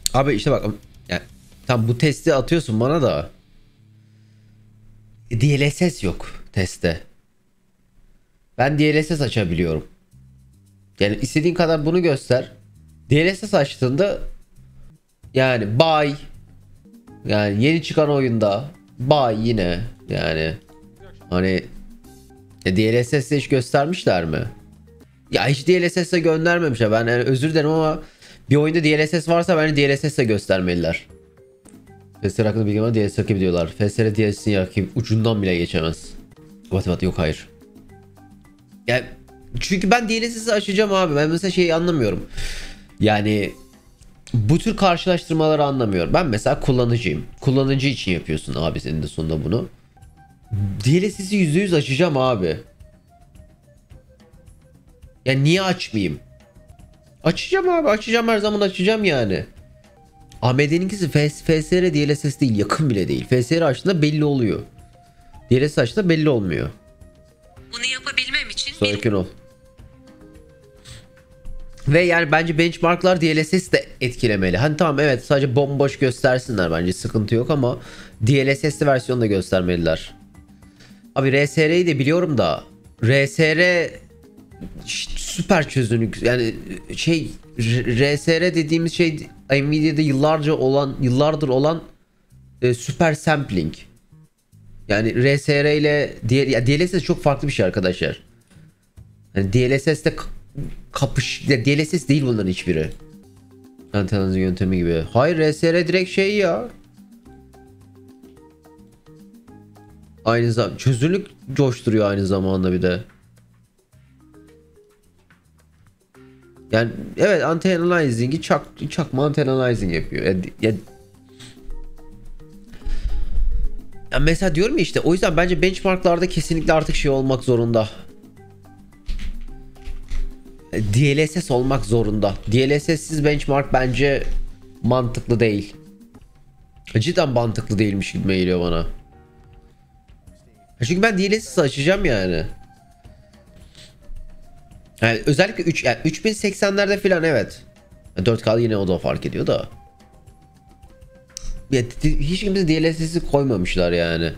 Abi işte bak yani, tam bu testi atıyorsun bana da DLSS yok testte. Ben DLSS açabiliyorum. Yani istediğin kadar bunu göster. DLSS açtığında yani buy, yani yeni çıkan oyunda buy yine yani hani DLSS'de hiç göstermişler mi? Ya hiç DLSS'e göndermemişler. Ben yani özür dilerim ama bir oyunda DLSS varsa bence DLSS'e göstermeliler. FSR hakkında bilgi var, DLSS rakip diyorlar. FSR DLSS'in rakip ucundan bile geçemez. What yok, hayır. Yani çünkü ben DLSS'i açacağım abi. Ben mesela şeyi anlamıyorum. Yani bu tür karşılaştırmaları anlamıyorum. Ben mesela kullanıcıyım. Kullanıcı için yapıyorsun abi senin de sonunda bunu. DLSS'i %100 açacağım abi. Ya niye açmayayım? Açacağım abi, açacağım, her zaman açacağım yani. AMD'ninkisi FSR DLSS değil, yakın bile değil. FSR açtığında belli oluyor. DLSS açtığında belli olmuyor. Bunu yapabilmem için Sakin ol. Ve yani bence benchmarklar DLSS de etkilemeli. Hani tamam, evet, sadece bomboş göstersinler, bence sıkıntı yok ama DLSS'li versiyonu da göstermeliler. Abi RSR'yi de biliyorum da RSR süper çözünürlük yani şey, RSR dediğimiz şey Nvidia'da yıllardır olan süper sampling. Yani RSR ile DLSS çok farklı bir şey arkadaşlar. Yani DLSS'te DLSS değil bunların hiçbiri. Antenazın yöntemi gibi. Hayır, RSR direkt şey ya. Aynı zamanda çözünürlük coşturuyor aynı zamanda bir de. Yani evet, anti-aliasing'i çakma anti-aliasing yapıyor. Ya mesela diyorum ya, işte o yüzden bence benchmarklarda kesinlikle artık şey olmak zorunda. DLSS olmak zorunda. DLSS'siz benchmark bence mantıklı değil. Cidden mantıklı değilmiş gibi geliyor bana. Çünkü ben DLSS açacağım yani. Yani özellikle 3 yani 3080'lerde falan evet. 4K yine o da fark ediyor da. Ya, hiç kimse DLSS'i koymamışlar yani.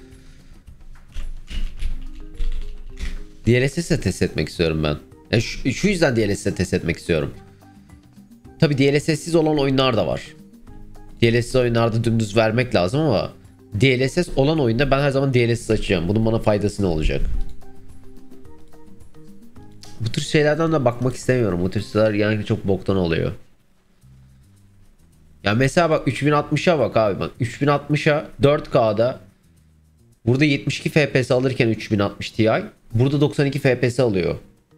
DLSS'le test etmek istiyorum ben. Yani şu yüzden DLSS'le test etmek istiyorum. Tabi DLSS'siz olan oyunlar da var. DLSS oyunlarda dümdüz vermek lazım ama DLSS olan oyunda ben her zaman DLSS açacağım. Bunun bana faydası ne olacak? Bu tür şeylerden de bakmak istemiyorum. Bu tür şeyler yani çok boktan oluyor. Ya mesela bak 3060'a bak abi, bak 3060'a 4K'da burada 72 FPS alırken 3060 Ti burada 92 FPS alıyor.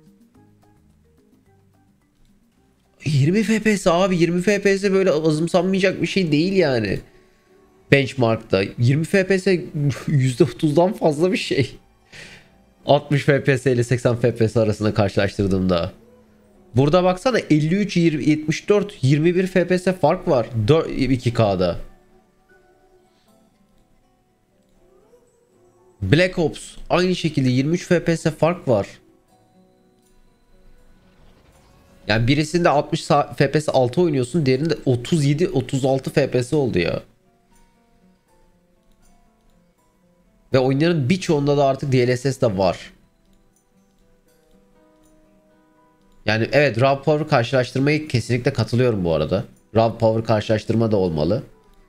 20 FPS abi, 20 FPS böyle azımsanmayacak bir şey değil yani. Benchmark'ta 20 FPS %30'dan fazla bir şey. 60 FPS ile 80 FPS arasında karşılaştırdığımda. Burada baksana 53, 20, 74, 21 FPS fark var 2K'da. Black Ops aynı şekilde 23 FPS fark var. Yani birisinde 60 FPS altı oynuyorsun, diğerinde 37 36 FPS oldu ya. Ve oyunların birçoğunda da artık DLSS de var. Yani evet, raw power karşılaştırmayı kesinlikle katılıyorum bu arada. Raw power karşılaştırma da olmalı.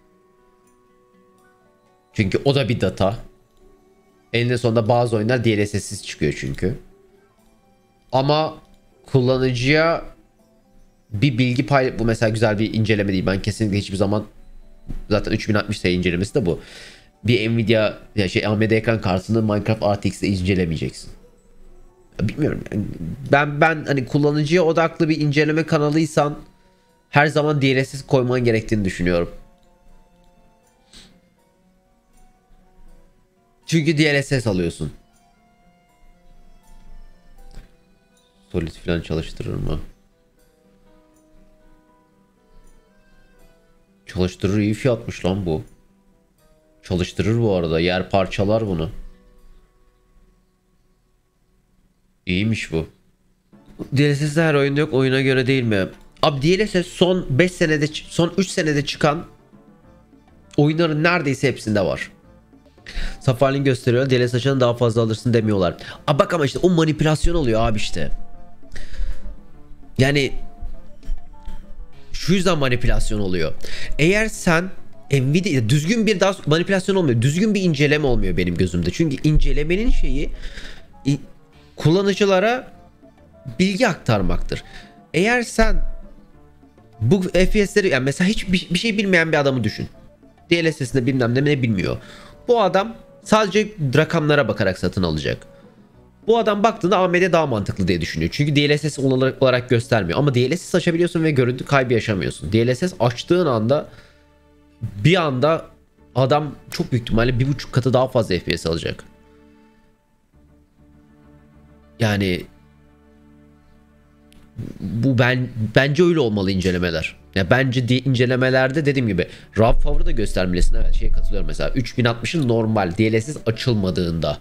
Çünkü o da bir data. Eninde sonunda bazı oyunlar DLSS'siz çıkıyor çünkü. Ama kullanıcıya bir bilgi pay, bu mesela güzel bir inceleme değil. Ben kesinlikle hiçbir zaman, zaten 3060 Ti incelemesi de bu. Bir Nvidia ya şey AMD ekran kartını Minecraft RTX'de incelemeyeceksin. Bilmiyorum yani. Ben hani kullanıcıya odaklı bir inceleme kanalıysan her zaman DLSS koyman gerektiğini düşünüyorum. Çünkü DLSS alıyorsun. Solid falan çalıştırır mı? Çalıştırır, iyi fiyatmış lan bu. Çalıştırır bu arada. Yer parçalar bunu. İyiymiş bu. DLSS her oyunda yok. Oyuna göre değil mi? Abi DLSS son 5 senede, son 3 senede çıkan oyunların neredeyse hepsinde var. Saf halini gösteriyor. DLSS açanı daha fazla alırsın demiyorlar. Abi bak ama işte o manipülasyon oluyor abi işte. Yani şu yüzden manipülasyon oluyor. Eğer sen Nvidia düzgün bir daha manipülasyon olmuyor. Düzgün bir inceleme olmuyor benim gözümde. Çünkü incelemenin şeyi kullanıcılara bilgi aktarmaktır. Eğer sen bu FPS'leri, yani mesela hiç bir şey bilmeyen bir adamı düşün. DLSS'inde bilmem ne bilmiyor. Bu adam sadece rakamlara bakarak satın alacak. Bu adam baktığında AMD daha mantıklı diye düşünüyor. Çünkü DLSS olarak göstermiyor. Ama DLSS açabiliyorsun ve görüntü kaybı yaşamıyorsun. DLSS açtığın anda bir anda adam çok büyük ihtimalle 1,5 katı daha fazla FPS alacak. Yani bu bence öyle olmalı incelemeler. Ya bence incelemelerde dediğim gibi RAW power'ı da göstermelisin. Evet, şeye katılıyorum mesela 3060'ın normal DLSS açılmadığında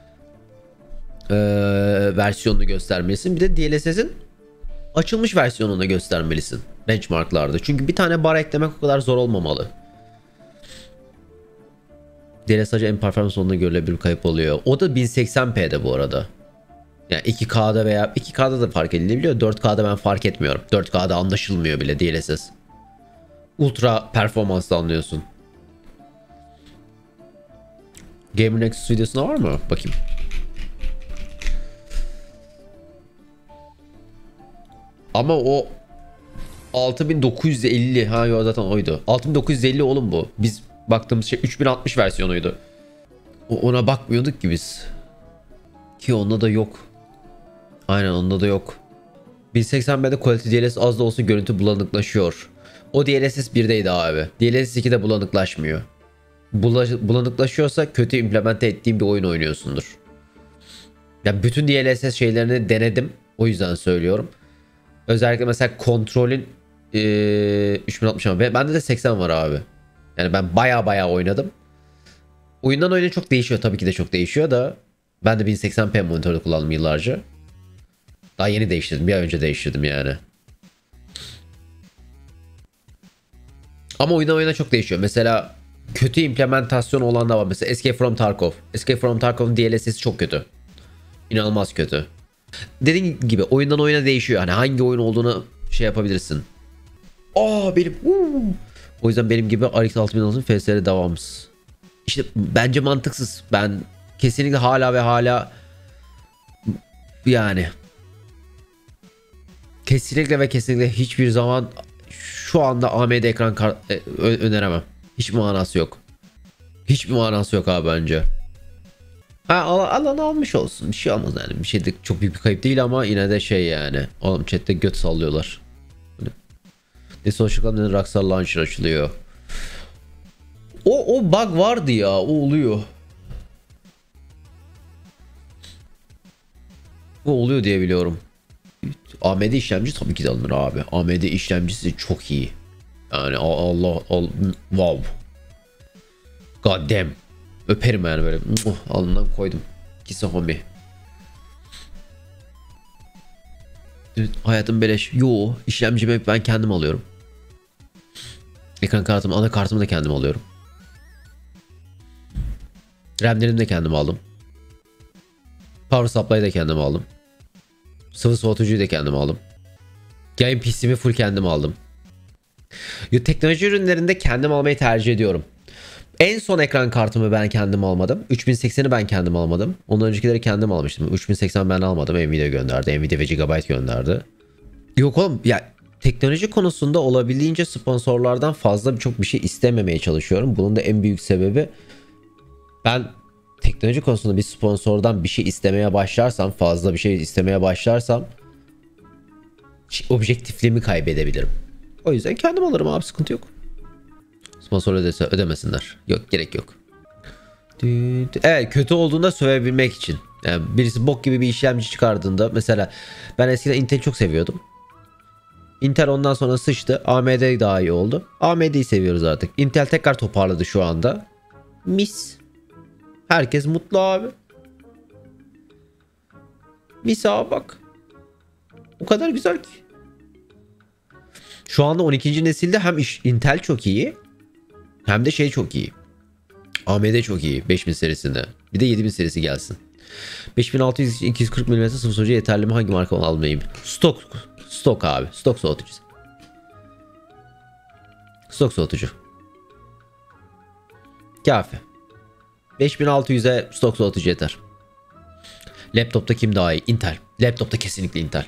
versiyonunu göstermelisin. Bir de DLSS'in açılmış versiyonunu göstermelisin benchmarklarda. Çünkü bir tane bar eklemek o kadar zor olmamalı. DLSS sadece en performans sonunda görülebilir kayıp oluyor. O da 1080p'de bu arada. Yani 2K'da veya 2K'da da fark edilebiliyor. 4K'da ben fark etmiyorum. 4K'da anlaşılmıyor bile DLSS. Ultra performansla anlıyorsun. Gamer Nexus videosunda var mı? Bakayım. Ama o 6950, ha yo zaten oydu. 6950 oğlum bu. Biz baktığımız şey 3060 versiyonuydu. Ona bakmıyorduk ki biz. Ki onda da yok. Aynen, onda da yok. 1080p'de quality DLSS az da olsa görüntü bulanıklaşıyor. O DLSS 1'deydi abi. DLSS 2'de bulanıklaşmıyor. Bulanıklaşıyorsa kötü implemente ettiğin bir oyun oynuyorsundur. Yani bütün DLSS şeylerini denedim. O yüzden söylüyorum. Özellikle mesela kontrolün 3060 ama bende de 80 var abi. Yani ben baya oynadım. Oyundan oyuna çok değişiyor, tabii ki de çok değişiyor da ben de 1080p monitörde kullandım yıllarca. Daha yeni değiştirdim, bir ay önce değiştirdim yani. Ama oyundan oyuna çok değişiyor. Mesela kötü implementasyon olan da var. Mesela Escape from Tarkov. Escape from Tarkov'un DLSS'i çok kötü. İnanılmaz kötü. Dediğim gibi oyundan oyuna değişiyor. Hani hangi oyun olduğunu şey yapabilirsin. Benim. O yüzden benim gibi RX 6000 FSR devamız. İşte bence mantıksız. Ben kesinlikle hala yani kesinlikle hiçbir zaman şu anda AMD ekran öneremem. Hiçbir manası yok. Hiçbir manası yok abi bence. Alan almış olsun. Bir şey olmaz yani. Bir şey de çok büyük bir kayıp değil ama yine de şey yani. Oğlum chatte göt sallıyorlar. Ne sonuçta Rockstar Launcher açılıyor. O bug vardı ya. O oluyor. O oluyor diye biliyorum. AMD işlemci tabii ki de alınır abi. AMD işlemcisi çok iyi. Yani wow. God damn. Öperim yani böyle. Alnından koydum. Kisa homi. Hayatım beleş. Yo, işlemcimi ben kendim alıyorum. Ekran kartımı, anakartımı da kendim alıyorum. RAM'lerimi de kendim aldım. Power supply'ı da kendim aldım. Sıvı soğutucuyu da kendim aldım. Game PC'mi full kendim aldım. Teknoloji ürünlerinde kendim almayı tercih ediyorum. En son ekran kartımı ben kendim almadım. 3080'i ben kendim almadım. Ondan öncekileri kendim almıştım. 3080 ben almadım. Nvidia gönderdi. Nvidia ve Gigabyte gönderdi. Yok oğlum ya, teknoloji konusunda olabildiğince sponsorlardan fazla çok bir şey istememeye çalışıyorum. Bunun da en büyük sebebi, ben teknoloji konusunda bir sponsordan bir şey istemeye başlarsam, fazla bir şey istemeye başlarsam objektifliğimi kaybedebilirim. O yüzden kendim alırım abi, sıkıntı yok. Sponsor ödemesinler. Yok, gerek yok. Evet, kötü olduğunda sövebilmek için. Yani birisi bok gibi bir işlemci çıkardığında, mesela ben eskiden Intel çok seviyordum. Intel ondan sonra sıçtı. AMD daha iyi oldu. AMD'yi seviyoruz artık. Intel tekrar toparladı şu anda. Mis. Herkes mutlu abi. Mis abi bak. O kadar güzel ki. Şu anda 12. nesilde hem Intel çok iyi hem de şey çok iyi. AMD çok iyi 5000 serisinde. Bir de 7000 serisi gelsin. 5600 240 mm sıvı soğutucu yeterli mi? Hangi marka almayayım? Stok abi. Stok soğutucu. Stok soğutucu. Kafi. 5600'e stok soğutucu yeter. Laptopta kim daha iyi? Intel. Laptopta kesinlikle Intel.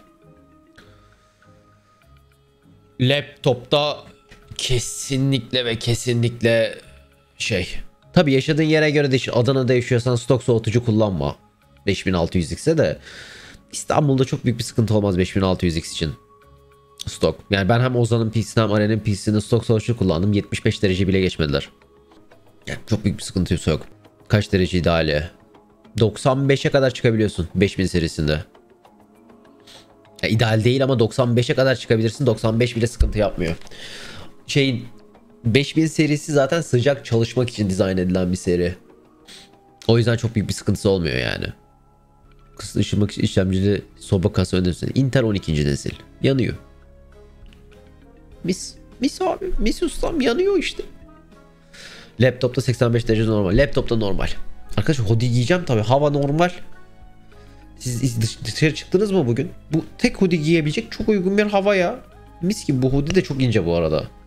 Laptopta kesinlikle ve kesinlikle şey. Tabii yaşadığın yere göre değişir. Adana'da yaşıyorsan stok soğutucu kullanma. 5600X'e de İstanbul'da çok büyük bir sıkıntı olmaz 5600X için. Stok. Yani ben hem Ozan'ın PC'sini hem Aren'in PC'sini stok soğutucu kullandım. 75 derece bile geçmediler. Yani çok büyük bir sıkıntı yok. Kaç derece ideali? 95'e kadar çıkabiliyorsun 5000 serisinde. Ya ideal değil ama 95'e kadar çıkabilirsin. 95 bile sıkıntı yapmıyor. 5000 serisi zaten sıcak çalışmak için dizayn edilen bir seri. O yüzden çok büyük bir sıkıntısı olmuyor yani. Kısıtlı ışınmak işlemcili soba kasa önerisi. Intel 12. nesil. Yanıyor. Mis abi. Mis ustam yanıyor işte. Laptopta 85 derece normal. Laptopta normal. Arkadaşlar hoodie giyeceğim tabi. Hava normal. Siz dışarı çıktınız mı bugün? Bu tek hoodie giyebilecek çok uygun bir hava ya. Mis gibi bu hoodie de çok ince bu arada.